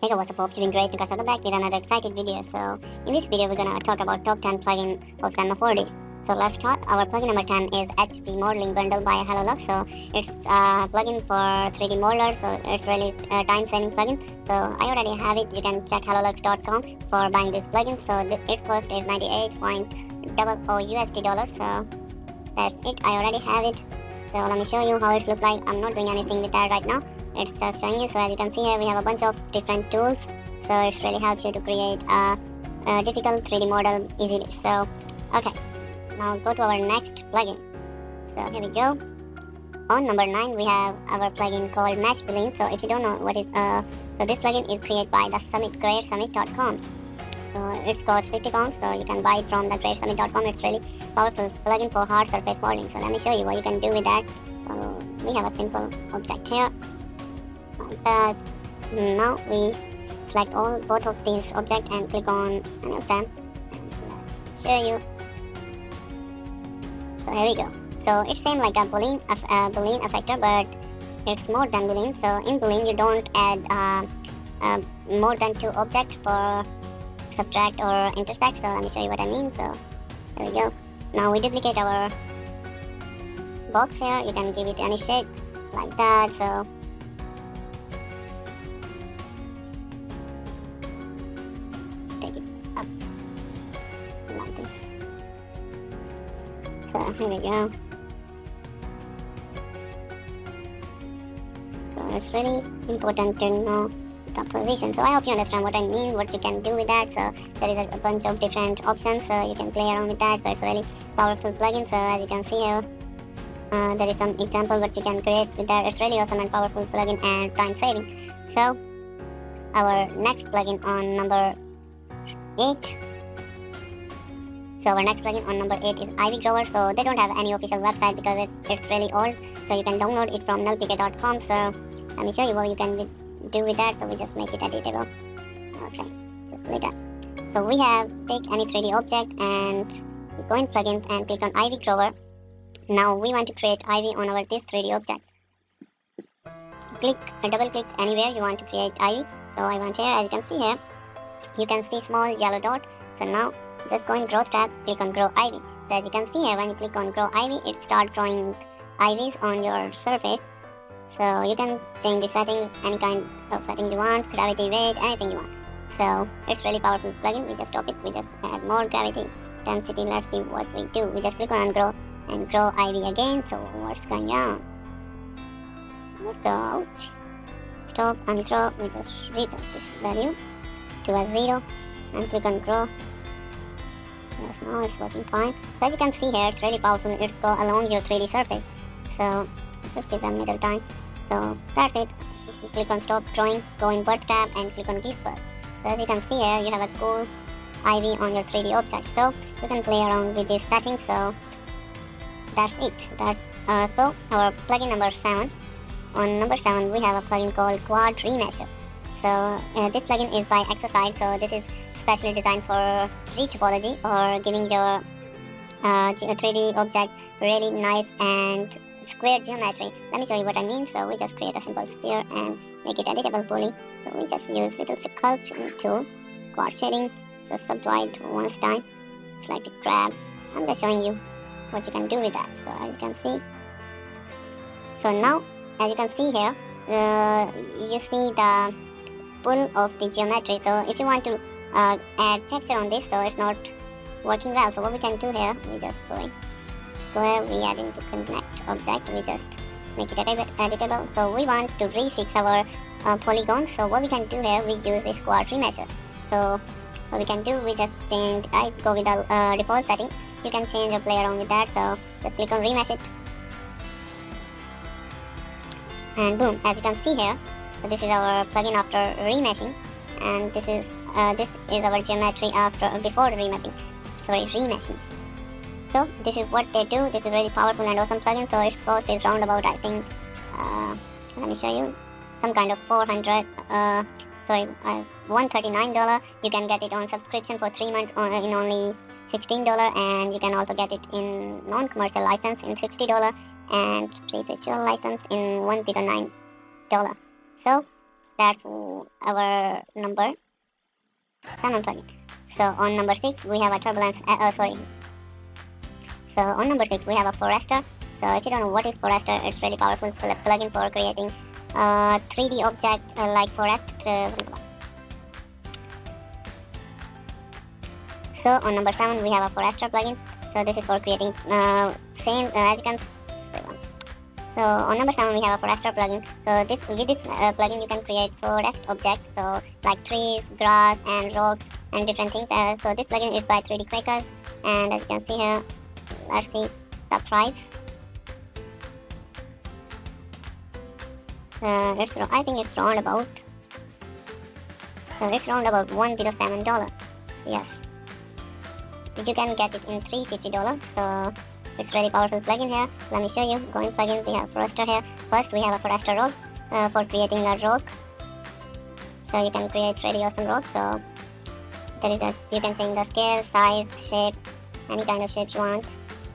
Hey guys, what's up? Hope you're doing great. Because welcome back with another exciting video. So in this video, we're gonna talk about top 10 plugin of Semaphore. So let's start. Our plugin number 10 is HP Modeling Bundle by HelloLux. So it's a plugin for 3D modeler. So it's really a time-saving plugin. So I already have it. You can check hellolux.com for buying this plugin. So its cost is 98.00 USD dollars. So that's it. I already have it. So let me show you how it looks like. I'm not doing anything with that right now. It's just showing you. So as you can see here, we have a bunch of different tools. So it really helps you to create a difficult 3D model easily. So okay, now go to our next plugin. So here we go. On number 9, we have our plugin called Mesh Boolean. So if you don't know what it so this plugin is created by the Summit, GreatSummit.com. So it costs 50 pounds, so you can buy it from the GreatSummit.com. It's really powerful plugin for hard surface modeling. So let me show you what you can do with that. So we have a simple object here, like that. Now we select both of these objects and click on any of them. And let's show you. So here we go. So it's same like a Boolean effector, but it's more than Boolean. So in Boolean, you don't add more than 2 objects for subtract or intersect. So let me show you what I mean. So there we go. Now we duplicate our box here. You can give it any shape like that. So take it up like this. So here we go. So it's really important to know the position. So I hope you understand what I mean, what you can do with that. So there is a bunch of different options, so you can play around with that. So it's a really powerful plugin. So as you can see here, there is some example what you can create with that. It's really awesome and powerful plugin and time saving. So our next plugin on number 8. So our next plugin on number 8 is Ivy Grower. So they don't have any official website because it's really old. So you can download it from nullpk.com. So let me show you what you can do with that. So we just make it editable. Okay, just like that. So we have take any 3D object and we go in plugins and click on Ivy Grower. Now we want to create Ivy on our this 3D object. Double click anywhere you want to create Ivy. So I want here, as you can see here, you can see small yellow dot. So now just go in growth tab, click on grow Ivy. So as you can see here, when you click on grow Ivy, it starts drawing ivies on your surface. So you can change the settings, any kind of settings you want, gravity, weight, anything you want. So it's really powerful plugin. We just stop it, we just add more gravity, density. Let's see what we do. We just click on grow and grow Ivy again. So what's going on? So stop and grow. We just reset this value to a 0 and click on grow. Yes, now it's working fine. So as you can see here, it's really powerful. It goes along your 3D surface. So just give them a little time. So that's it. Click on stop drawing, go in birth tab and click on give birth. So as you can see here, you have a cool Ivy on your 3D object. So you can play around with these settings. So that's it. So our plugin number 7. On number 7, we have a plugin called Quad Remesher. So this plugin is by Exoside. So this is specially designed for retopology or giving your 3D object really nice and square geometry. Let me show you what I mean. So we just create a simple sphere and make it editable fully. So we just use little sculpt tool, quad shading. So subdivide once time. Select the grab. I'm just showing you what you can do with that. So as you can see. So now, as you can see here, you see the pull of the geometry. So if you want to add texture on this, so it's not working well. So what we can do here, we just go here, we add into connect object, we just make it editable. So we want to refix our polygons. So what we can do here, we use this quad remesher. So what we can do, we just change, I go with the default setting. You can change or play around with that. So just click on remesh it. And boom, as you can see here, so this is our plugin after remeshing, and this is our geometry before the remeshing. So this is what they do. This is really powerful and awesome plugin. So its cost is round about, I think, let me show you, some kind of $139. You can get it on subscription for 3 months in only $16, and you can also get it in non-commercial license in $60 and perpetual license in $109. So That's our number 7 plugin. So on number 6 we have a turbulence. So on number 6 we have a Forester. So if you don't know what is Forester, it's really powerful plugin for creating 3D object like forest. So on number 7 we have a Forester plugin. So this is for creating same as you can see. So on number 7 we have a Forester plugin. So with this plugin you can create forest objects, so like trees, grass and rocks and different things. So this plugin is by 3D Quakers, and as you can see here, let's see the price. So I think it's around about $107. Yes, you can get it in $350. So it's really powerful plugin here. Let me show you. Go in plugins, we have Forester here. First we have a Forester rock for creating a rock. So you can create really awesome rock. So you can change the scale, size, shape, any kind of shape you want.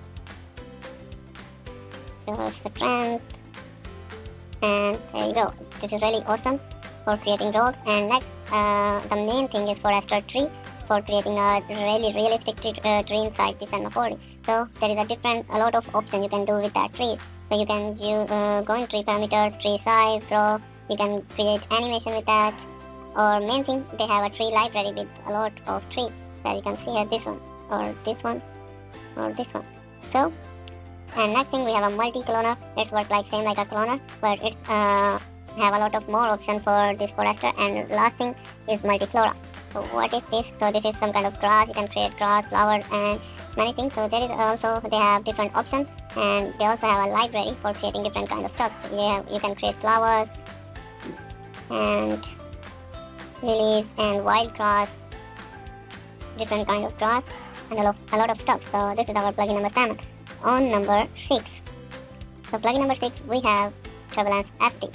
So the trend, and there you go. This is really awesome for creating rocks. And next, the main thing is Forester tree for creating a really realistic tree inside this M40. So there is a lot of options you can do with that tree. So you can go in tree parameters, tree size, grow. You can create animation with that. Or main thing, they have a tree library with a lot of trees. So you can see here this one, or this one, or this one. So, and next thing we have a multi-cloner. It's work same like a cloner, but it's have a lot of more options for this Forester. And last thing is multi-flora. So what is this? So this is some kind of grass. You can create grass, flowers, and many things. So there is also, they have different options, and they also have a library for creating different kind of stuff. You can create flowers and lilies and wild grass, different kind of grass, and a lot of stuff. So this is our plugin number 7. On number 6, so plugin number 6 we have Turbulence FT.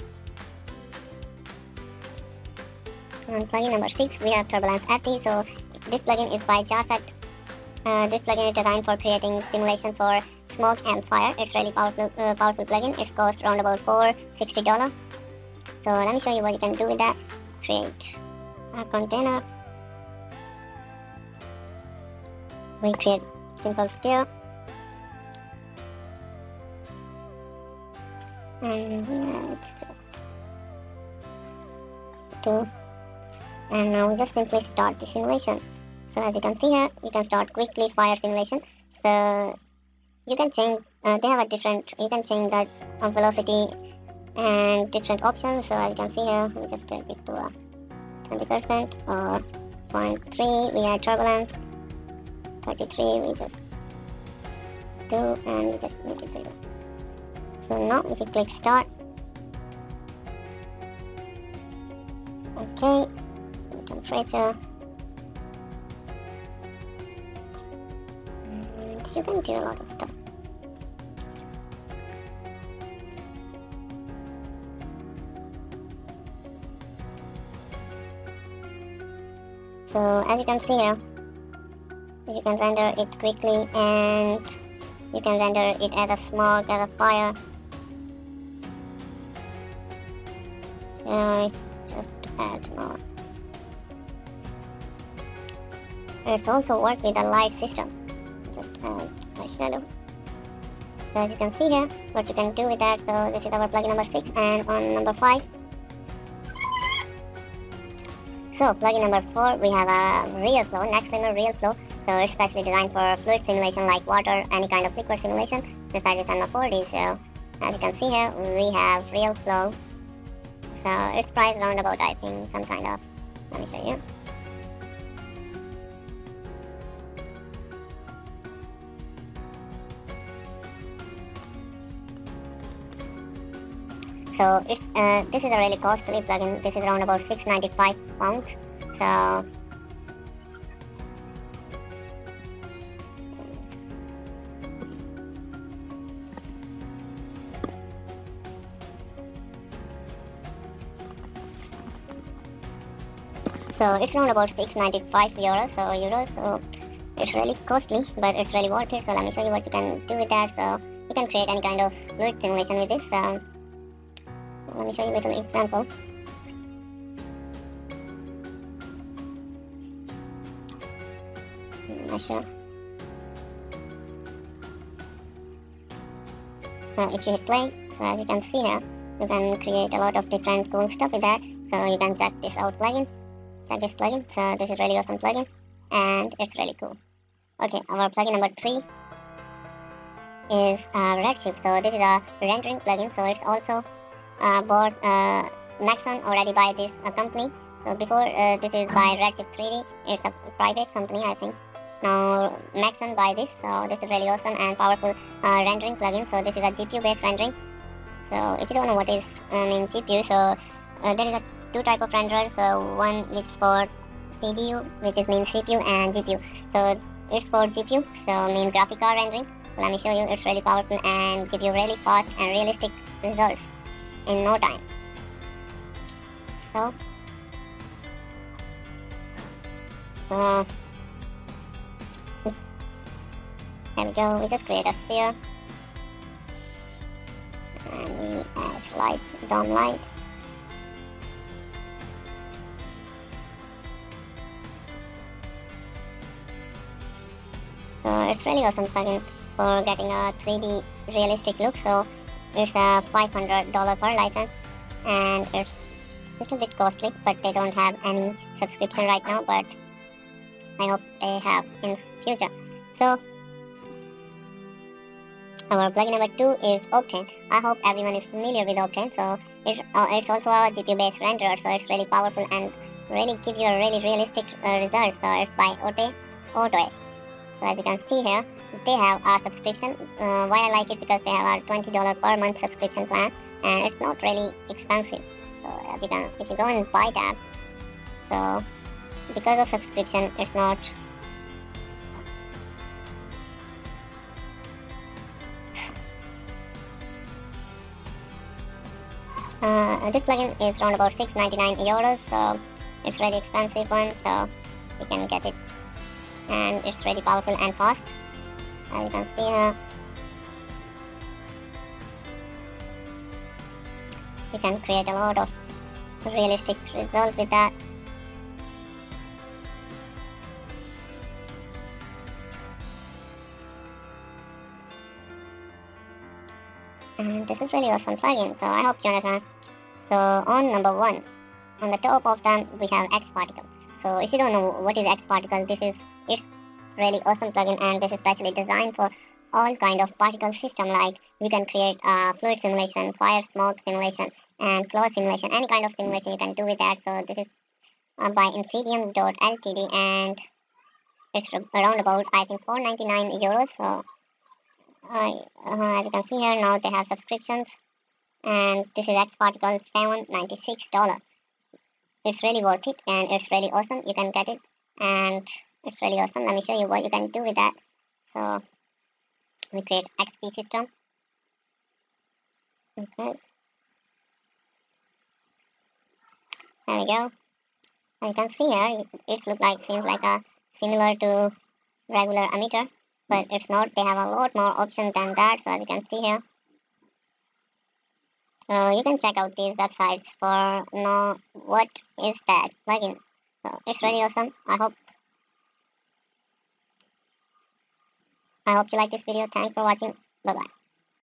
On plugin number 6 we have Turbulence FT. So this plugin is by Jaset. This plugin is designed for creating simulation for smoke and fire. It's really powerful plugin. It costs around about $460. So let me show you what you can do with that. Create a container. We create simple sphere, and it's just 2. And now we just simply start the simulation. So as you can see here, you can start quickly fire simulation. So you can change, they have a different, you can change the velocity and different options. So as you can see here, we just take it to 20% or 0.3, we add turbulence, 33, we just do, and we just make it 0. So now if you click start, okay, temperature, and you can do a lot of stuff. So as you can see here, you can render it quickly, and you can render it as a smoke, as a fire. So just add more. It's also work with a light system. Just add a shadow. So as you can see here, what you can do with that. So this is our plugin number 6, and on number 5. So plugin number 4, we have a RealFlow, Nextflamer RealFlow. So it's specially designed for fluid simulation like water, any kind of liquid simulation. The size is under 40. So as you can see here, we have RealFlow. So it's priced around about, I think, some kind of, let me show you. So it's this is a really costly plugin. This is around about £695. So it's around about €695. So it's really costly, but it's really worth it. So let me show you what you can do with that. So you can create any kind of fluid simulation with this. Let me show you a little example. I'm not sure. So if you hit play, so as you can see here, you can create a lot of different cool stuff with that. So you can check this out plugin. Check this plugin. So this is really awesome plugin, and it's really cool. Okay, our plugin number 3 is Redshift. So this is a rendering plugin. So it's also bought Maxon already by this company. So before this is by Redshift 3D. It's a private company, I think. Now Maxon buy this. So this is really awesome and powerful rendering plugin. So this is a GPU based rendering. So if you don't know what is GPU, so there is a two type of renderers. So one which is for CDU, which is means CPU, and GPU. So it's for GPU, so mean graphic card rendering. So let me show you. It's really powerful and give you really fast and realistic results in no time. So here we go. We just create a sphere and we add light, dome light. So it's really awesome plugin for getting a 3D realistic look. So it's a $500 per license, and it's a little bit costly, but they don't have any subscription right now, but I hope they have in future. So our plugin number 2 is Octane. I hope everyone is familiar with Octane. So it's also a GPU based renderer, so it's really powerful and really gives you a really realistic result. So it's by Otoe. So as you can see here, they have a subscription. Why I like it, because they have a $20 per month subscription plan, and it's not really expensive. So as you can, if you go and buy that, so because of subscription, it's not this plugin is around about €6.99, so it's really expensive one, so you can get it, and it's really powerful and fast. As you can see here, you can create a lot of realistic results with that. And this is really awesome plugin, so I hope you understand. So on number 1, on the top of them we have XParticle. So if you don't know what is XParticle, it's really awesome plugin, and this is specially designed for all kind of particle system. Like you can create fluid simulation, fire smoke simulation, and claw simulation. Any kind of simulation you can do with that. So this is by Infidium.ltd, and it's around about, I think, €4.99. So as you can see here, now they have subscriptions, and this is XParticle $796. It's really worth it, and it's really awesome. You can get it, and it's really awesome. Let me show you what you can do with that. So we create XP system. Okay, there we go. And you can see here, seems like a similar to regular emitter, but it's not. They have a lot more options than that. So as you can see here, so you can check out these websites for know what is that plugin. So it's really awesome. I hope you like this video. Thanks for watching. Bye bye.